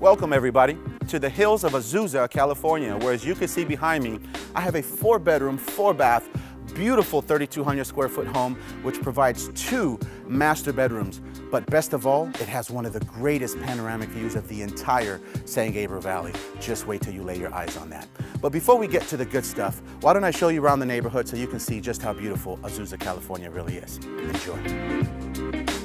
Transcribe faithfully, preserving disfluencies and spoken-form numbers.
Welcome everybody to the hills of Azusa, California, where as you can see behind me, I have a four bedroom, four bath, beautiful thirty-two hundred square foot home which provides two master bedrooms. But best of all, it has one of the greatest panoramic views of the entire San Gabriel Valley. Just wait till you lay your eyes on that. But before we get to the good stuff, why don't I show you around the neighborhood so you can see just how beautiful Azusa, California really is. Enjoy.